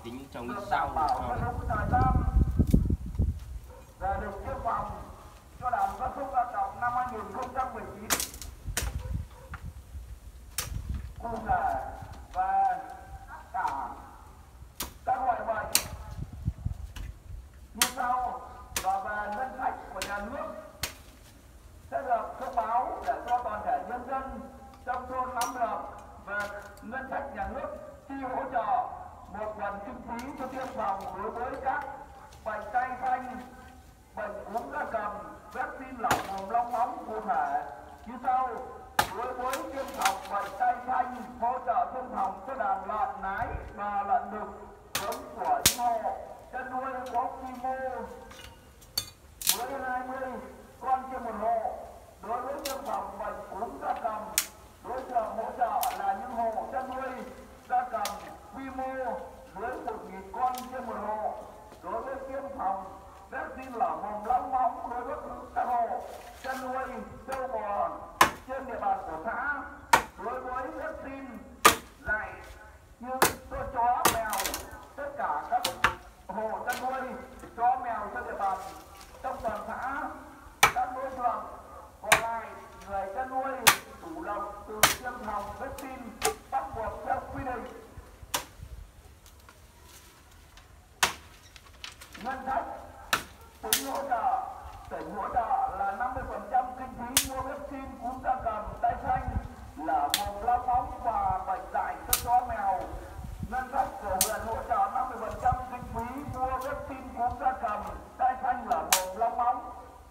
tính trong cái sau thời gian về được tiêm phòng cho đàn gia súc gia cầm năm 2019 cụ thể và cả các loại bệnh như sau. Và về ngân sách của nhà nước sẽ được thông báo để cho toàn thể nhân dân trong thôn nắm được về ngân sách nhà nước chi hỗ trợ một phần kinh phí cho tiêm phòng đối với các bệnh tay xanh, bệnh cúm gia cầm, vaccine lở mồm long móng cụ thể như sau. Đối với tiêm phòng bệnh tay xanh, hỗ trợ tiêm phòng cho đàn lợn nái và lợn đực giống của những hộ chăn nuôi có quy mô dưới 20 con trên một hộ. Đối với tiêm phòng bệnh cúm gia cầm, đối tượng hỗ trợ là những hộ chăn nuôi gia cầm quy mô dưới 1.000 con trên một hộ. Đối với tiêm phòng vaccine lở mồm long móng đối với các hộ chăn nuôi trâu bò trên địa bàn của xã. Đối với vaccine dạy như chó mèo, tất cả các hộ chăn nuôi chó mèo trên địa bàn trong toàn xã. Các đối tượng còn lại người chăn nuôi chủ động từ tiêm phòng vaccine bắt buộc theo quy định. Ngân sách tỉnh hỗ trợ là 50% kinh phí mua vaccine cúm gia cầm, tay xanh, lở mồm long móng và bệnh dại cho chó mèo. Ngân sách của huyện hỗ trợ 50% kinh phí mua vaccine cúm gia cầm, tay xanh, lở mồm long móng.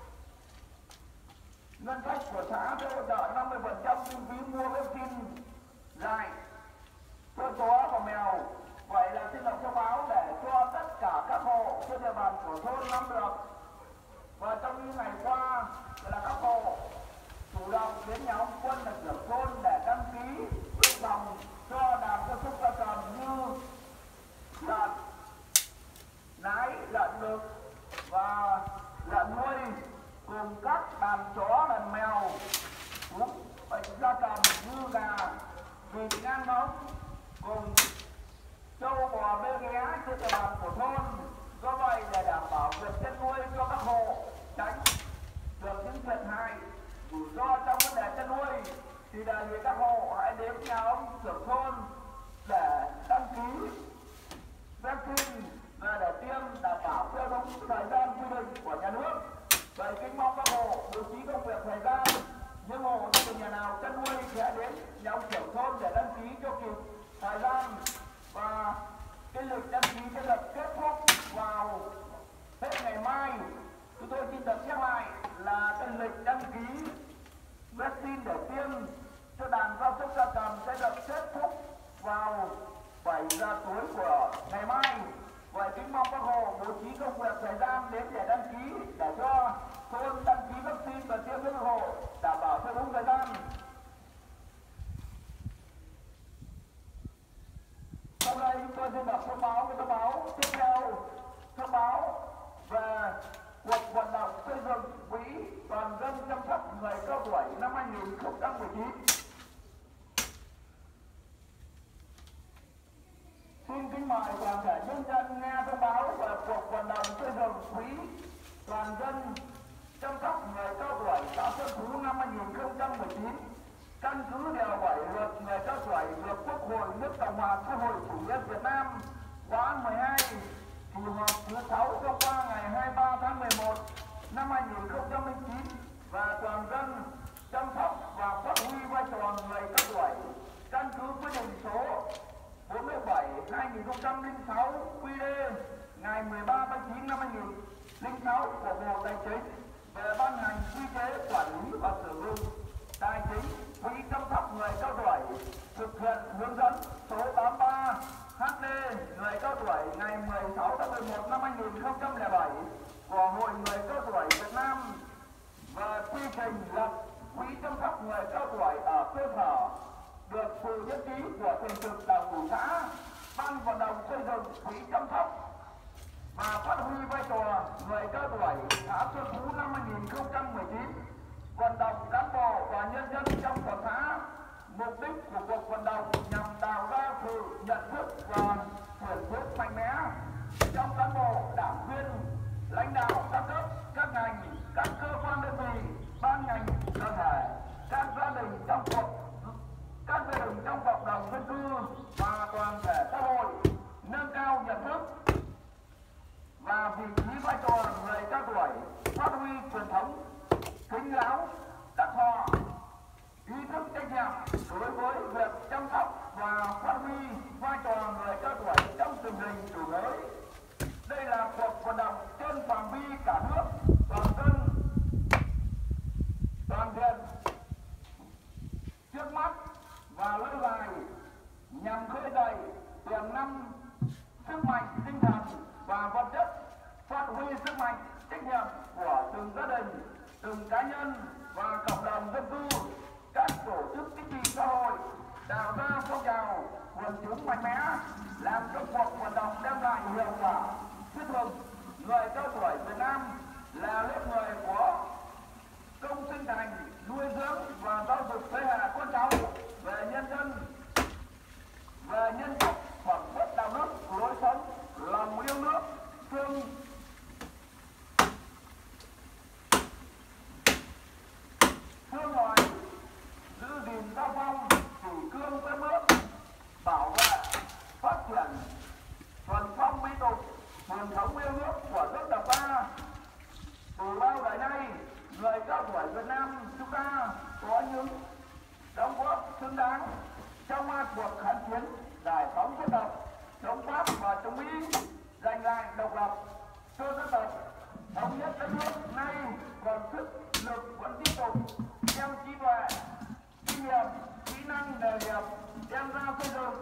Ngân sách của xã sẽ hỗ trợ 50% kinh phí mua vaccine dại cho chó và mèo. Vậy là xin đọc thông báo để cho tất cả các hộ trên địa bàn của thôn nắm được. Và trong những ngày qua là các hộ chủ động đến nhà ông Quân là trưởng thôn để đăng ký tiêm phòng cho đàn gia súc gia cầm như lợn nái, lợn đực và lợn nuôi, cùng các đàn chó, đàn mèo, cúm bệnh gia cầm như gà, vịt, ngan ngỗng, cùng trâu bò bê ghé trên địa bàn của thôn. Do vậy để đảm bảo việc chăn nuôi cho các hộ tránh được những thiệt hại rủi ro trong vấn đề chăn nuôi thì đề nghị các hộ hãy đến nhà ông trưởng thôn để đăng ký vaccine và để tiêm đảm bảo theo đúng thời gian quy định của nhà nước. Vậy kính mong các hộ bố trí công việc thời gian. Những hộ gia đình nhà nào chăn nuôi sẽ đến nhà ông trưởng thôn để đăng ký cho kịp thời gian. Và cái lịch đăng ký sẽ được kết thúc vào hết ngày mai. Chúng tôi xin được nhắc lại là cái lịch đăng ký vaccine để tiêm cho đàn gia súc gia cầm sẽ được kết thúc vào 7 giờ tối của ngày mai. Vậy kính mong các hộ bố trí công việc thời gian đến để đăng ký để cho thôn đăng ký vaccine và tiêm cho các hộ đảm bảo theo đúng thời gian. Sau đây chúng tôi xin đọc thông báo tiếp theo, thông báo về cuộc vận động xây dựng quỹ toàn dân chăm sóc người cao tuổi năm 2019. Xin kính mời toàn thể nhân dân nghe thông báo về cuộc vận động xây dựng quỹ toàn dân chăm sóc người cao tuổi xã Xuân Phú năm 2019. Căn cứ điều 7 luật người cao tuổi được Quốc hội nước Cộng hòa xã hội chủ nghĩa Việt Nam khóa 12 kỳ họp thứ 6 thông qua ngày 23 tháng 11 năm 2009 và toàn dân chăm sóc và phát huy vai trò người cao tuổi. Căn cứ quyết định số 47/2006 QĐ ngày 13 tháng 9 năm 2006 của Bộ Tài chính về ban hành quy chế quản lý và sử dụng tài chính quỹ chăm sóc người cao tuổi, thực hiện hướng dẫn số 83 HD người cao tuổi ngày 16 tháng 11 năm 2007 của Hội người cao tuổi Việt Nam và quy trình lập quỹ chăm sóc người cao tuổi ở cơ sở, được sự nhất trí của thường trực đảng ủy xã. Ban vận động xây dựng quỹ chăm sóc và phát huy vai trò người cao tuổi xã Xuân Phú năm 2019, vận động cán bộ và nhân dân trong toàn xã. Mục đích của cuộc vận động nhằm tạo ra sự nhận thức và chuyển biến mạnh mẽ mạnh tinh thần và vật chất, phát huy sức mạnh trách nhiệm của từng gia đình, từng cá nhân và cộng đồng dân cư, các tổ chức chính trị xã hội, tạo ra phong trào quần chúng mạnh mẽ, làm cho cuộc vận động đem lại hiệu quả thiết thực. Người cao tuổi Việt Nam là lớp người có công sinh thành, nuôi dưỡng và giáo dục thế hệ con cháu về nhân dân, về nhân cách, phẩm chất đạo đức, lối sống, lòng yêu nước, thương loài, giữ gìn tác phong, kỷ cương phép nước, bảo vệ, phát triển thuần phong mỹ tục, truyền thống yêu nước của dân tộc ta. Từ bao đời nay, người cao tuổi Việt Nam chúng ta có những đóng góp xứng đáng trong cuộc kháng chiến giải phóng dân tộc, chống Pháp và chống Mỹ, giành lại độc lập cho dân tộc, thống nhất đất nước. Nay còn sức lực vẫn tiếp tục đem trí tuệ, kinh nghiệm, kỹ năng nghề nghiệp đem ra xây dựng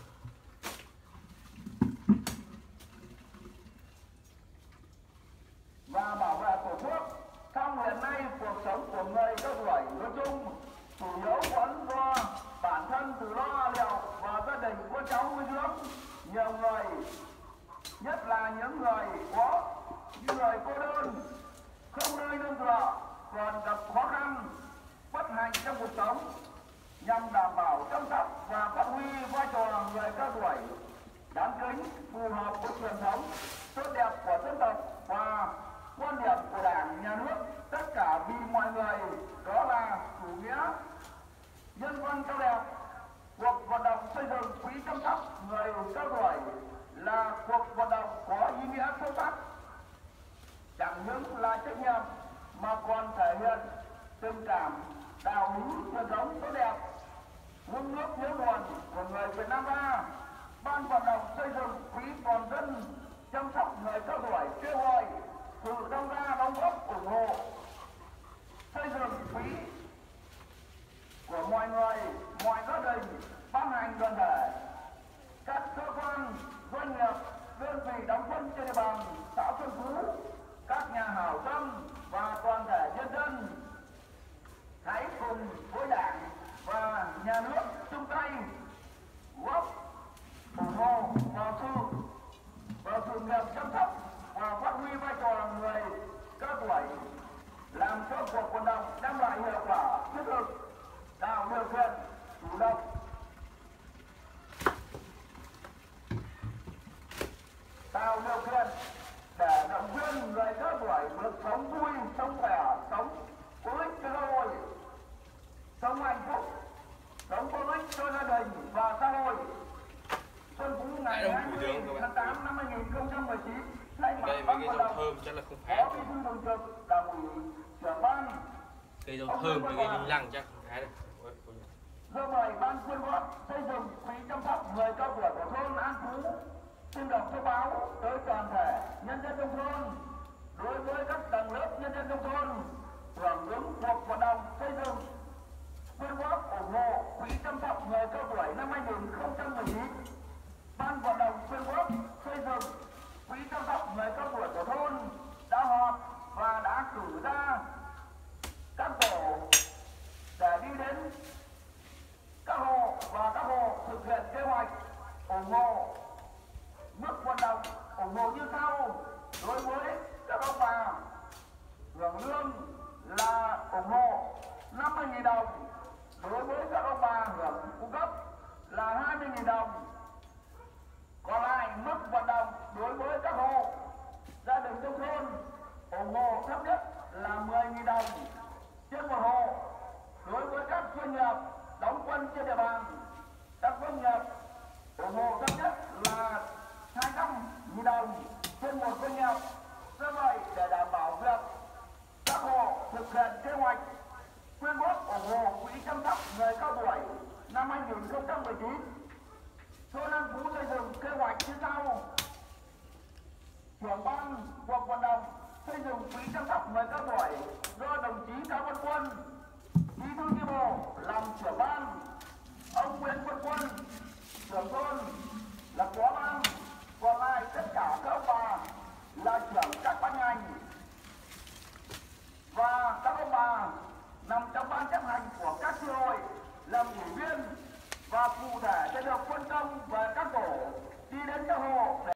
và bảo vệ tổ quốc. Song hiện nay cuộc sống của người cao tuổi nói chung chủ yếu vẫn do bản thân tự lo liệu và gia đình con cháu nuôi dưỡng. Nhiều người, nhất là những người cô đơn, không nơi nương tựa, còn gặp khó khăn, bất hạnh trong cuộc sống. Nhằm đảm bảo chăm sóc và phát huy vai trò người cao tuổi đáng kính, phù hợp với truyền thống tốt đẹp của dân tộc và quan điểm của Đảng, Nhà nước, tất cả vì mọi người, đó là chủ nghĩa nhân văn cao đẹp. Cuộc vận động xây dựng quỹ chăm sóc người cao tuổi là cuộc vận động có ý nghĩa sâu sắc, chẳng những là trách nhiệm mà còn thể hiện tình cảm, đạo lý, truyền thống tốt đẹp, uống nước nhớ nguồn của người Việt Nam ta. Ban vận động xây dựng quỹ toàn dân chăm sóc người cao tuổi kêu gọi sự tham gia đóng góp ủng hộ xây dựng quỹ của mọi người, mọi gia đình, ban ngành đoàn thể, các cơ quan, doanh nghiệp, đơn vị đóng quân trên địa bàn xã Xuân Phú, các nhà hảo tâm và toàn thể nhân dân hãy cùng với Đảng và Nhà nước chung tay góp ủng hộ vào sự nghiệp chăm sóc và phát huy vai trò người cao tuổi, làm cho cuộc vận động đem lại hiệu quả thiết thực, tạo điều kiện chủ động để động viên người cao tuổi được sống vui, sống khỏe, sống có ích cho xã hội, sống hạnh phúc, sống có ích cho gia đình và xã hội. Xuân Phú ngày 20 tháng 8 năm 2019, thay mặt ban vận động có Bí thư Thường trực Đảng ủy, trưởng ban cây dâu thơm với cây đinh lăng chắc không thái được. Do vậy, ban quyên góp xây dựng quỹ chăm sóc người cao tuổi của thôn An Phú xin được thông báo tới toàn thể nhân dân trong thôn, đối với các tầng lớp nhân dân trong thôn hưởng ứng cuộc vận động xây dựng quyên góp ủng hộ quỹ chăm sóc người cao tuổi năm 2019. Ban vận động quyên góp xây dựng quỹ chăm sóc người cao tuổi của thôn đã họp và đã cử ra các tổ để đi đến các hộ và các hộ thực hiện kế hoạch ủng hộ. Mức vận động ủng hộ như sau: đối với các ông bà hưởng lương là ủng hộ 50.000 đồng, đối với các ông bà hưởng phụ cấp là 20.000 đồng. Còn lại mức vận động đối với các hộ gia đình trong thôn ủng hộ thấp nhất là 10.000 đồng trên một hộ. Đối với các doanh nghiệp đóng quân trên địa bàn, các doanh nghiệp ủng hộ thấp nhất là 200.000 đồng trên một doanh nghiệp. Do vậy, để đảm bảo việc các hộ thực hiện kế hoạch quyên góp ủng hộ quỹ chăm sóc người cao tuổi năm 2019, thôn An Phú xây dựng kế hoạch như sau: trưởng ban cuộc vận động xây dựng quỹ chăm sóc người cao tuổi do đồng chí Cao Văn Quân, bí thư chi bộ làm trưởng ban, ông Nguyễn Văn Quân trưởng thôn là phó ban, còn lại làm ủy viên và cụ thể sẽ được phân công về các tổ đi đến các hộ để